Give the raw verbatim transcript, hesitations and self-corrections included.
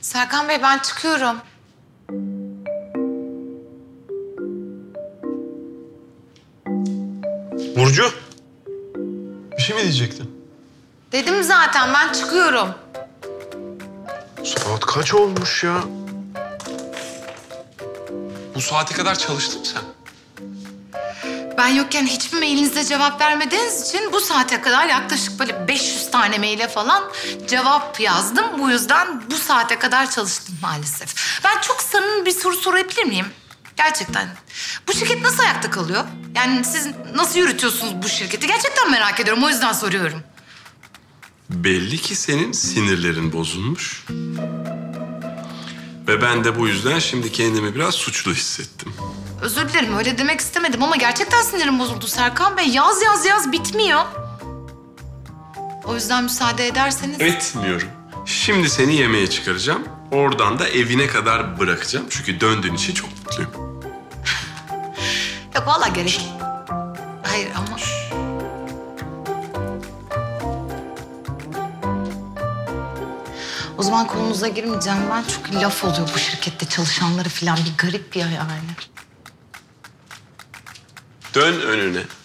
Serkan Bey ben çıkıyorum. Burcu. Bir şey mi diyecektin? Dedim zaten ben çıkıyorum. Saat kaç olmuş ya? Bu saate kadar çalıştın mı sen? Ben yokken hiçbir mailinize cevap vermediğiniz için bu saate kadar yaklaşık böyle beş yüz tane maile falan cevap yazdım. Bu yüzden bu saate kadar çalıştım maalesef. Ben çok samimi bir soru sorabilir miyim? Gerçekten. Bu şirket nasıl ayakta kalıyor? Yani siz nasıl yürütüyorsunuz bu şirketi? Gerçekten merak ediyorum. O yüzden soruyorum. Belli ki senin sinirlerin bozulmuş. Ve ben de bu yüzden şimdi kendimi biraz suçlu hissettim. Özür dilerim öyle demek istemedim ama gerçekten sinirim bozuldu Serkan Bey. Yaz yaz yaz bitmiyor. O yüzden müsaade ederseniz... Etmiyorum. Şimdi seni yemeğe çıkaracağım. Oradan da evine kadar bırakacağım. Çünkü döndüğün için çok mutluyum. Yok vallahi gerek. Hayır ama... O zaman konunuza girmeyeceğim ben. Çünkü laf oluyor bu şirkette çalışanları falan bir garip bir yani. Dön önüne.